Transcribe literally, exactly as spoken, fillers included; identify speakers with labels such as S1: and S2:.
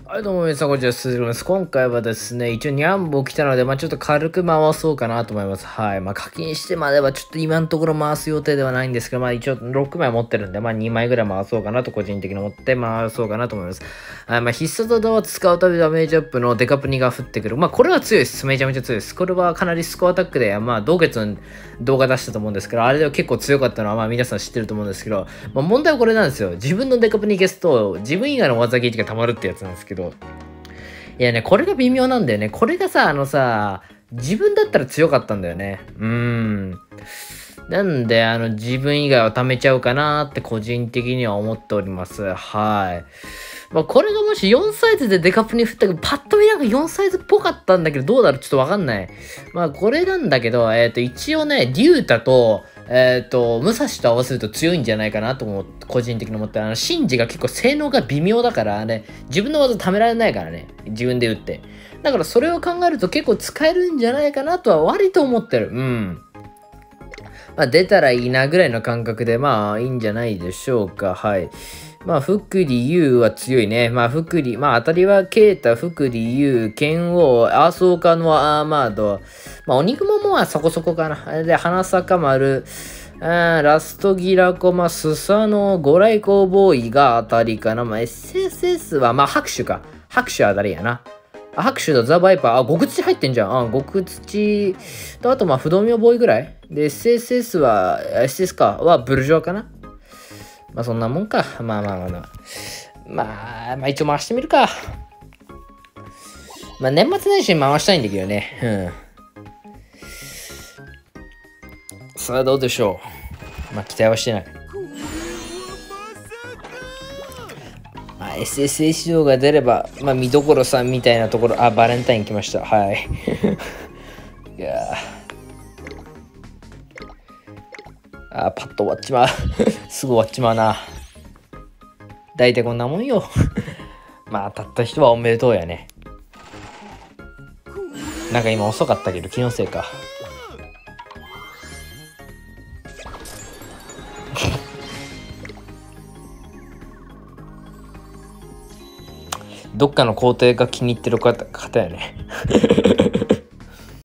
S1: はい、どうも皆さん、こんにちは、すずるです。今回はですね、一応にゃんぼ来たので、まあちょっと軽く回そうかなと思います。はい。まあ課金してまではちょっと今のところ回す予定ではないんですけど、まあ一応ろくまい持ってるんで、まあにまいぐらい回そうかなと個人的に思って回そうかなと思います。はい。まあ必殺技を使うたびダメージアップのデカプニが降ってくる。まあこれは強いです。めちゃめちゃ強いです。これはかなりスコアアタックで、まあ同月の動画出したと思うんですけど、あれでは結構強かったのは、まあ皆さん知ってると思うんですけど、まあ問題はこれなんですよ。自分のデカプニ消すと、自分以外の技ゲージが溜まるってやつなんですけど、いやね、これが微妙なんだよね。これがさ、あのさ、自分だったら強かったんだよね。うーん。なんで、あの、自分以外は貯めちゃうかなって個人的には思っております。はい。まあ、これがもしよんサイズでデカプに振ったけど、パッと見なんかよんサイズっぽかったんだけど、どうだろうちょっとわかんない。まあ、これなんだけど、えっと、一応ね、リュウタと、えっと、武蔵と合わせると強いんじゃないかなと思う、個人的に思って、あの、シンジが結構性能が微妙だからね、自分の技貯められないからね、自分で打って。だからそれを考えると結構使えるんじゃないかなとは割と思ってる。うん。まあ、出たらいいなぐらいの感覚で、まあ、いいんじゃないでしょうか。はい。まあ、福利優は強いね。まあ、福利、まあ、当たりはケータ、福利優、剣王、アーソーカのアーマード。まあ、鬼雲もまあそこそこかな。で、花坂丸、あラストギラコマ、スサノ、ゴライコーボーイが当たりかな。まあ、エスエスエス は、まあ、拍手か。拍手は当たりやな。あ、拍手とザ・バイパー。あ、極土入ってんじゃん。あ、極土と、あと、まあ、不動明ボーイぐらいで、エスエスエス は、エスエス か。は、ブルジョアかな。まあ、そんなもんか。まあまあまあまあ。まあ、まあ、一応回してみるか。まあ、年末年始に回したいんだけどね。うん。さあ、どうでしょう。まあ、期待はしてない。まあ、エスエスエス 上が出れば、まあ、見どころさんみたいなところ、あ、バレンタイン来ました。はい。いやあ、パッと終わっちまう。すぐ終わっちまうな。大体こんなもんよ。まあ、当たった人はおめでとうやね。なんか今遅かったけど、気のせいか。どっかの工程が気に入ってる方方やね。